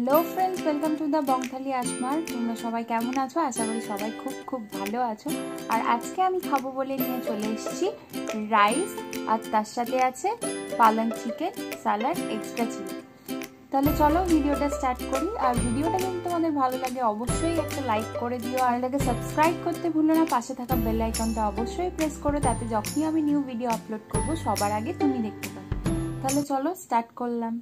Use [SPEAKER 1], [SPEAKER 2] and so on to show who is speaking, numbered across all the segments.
[SPEAKER 1] Hello friends, welcome to the বংথালি আসমর। তোমরা সবাই কেমন আছো? আশা করি সবাই খুব খুব ভালো আছো। আর আজকে আমি খাবো বলে নিয়ে চলে এসেছি রাইস, আর তার সাথে আছে পালং চিকেন, স্যালাড, এক্সট্রা চিলি। তাহলে চলো ভিডিওটা স্টার্ট করি। আর ভিডিওটা যদি তোমাদের ভালো লাগে অবশ্যই একটা লাইক করে দিও, আর এটাকে সাবস্ক্রাইব করতে ভুলো না। পাশে থাকা বেল আইকনটা অবশ্যই প্রেস করো, তাতে যখনই আমি নিউ ভিডিও আপলোড করবো সবার আগে তুমি দেখতে পাবে। তাহলে চলো স্টার্ট করলাম।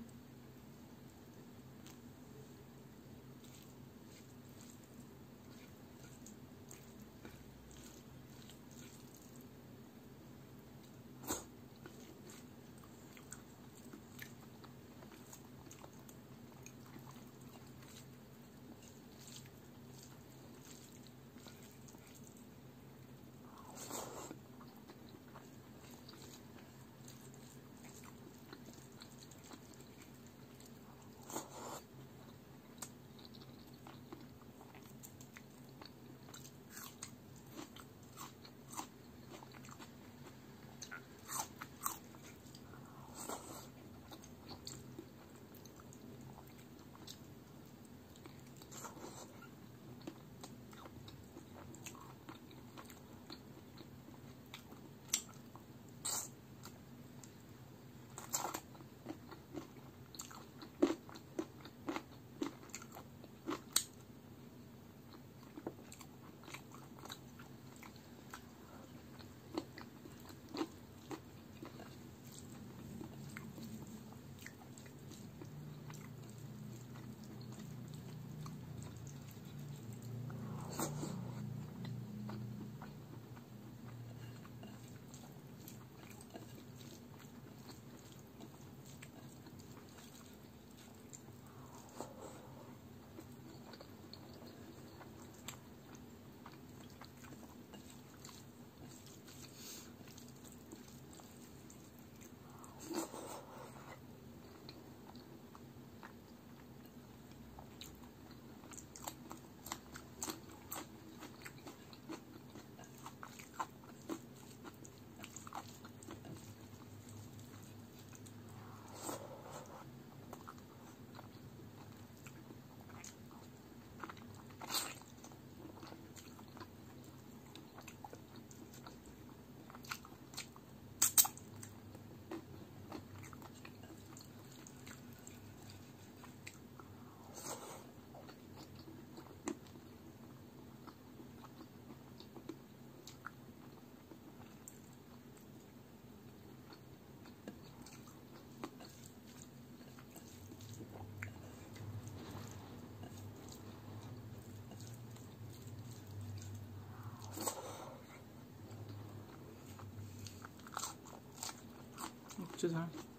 [SPEAKER 2] Just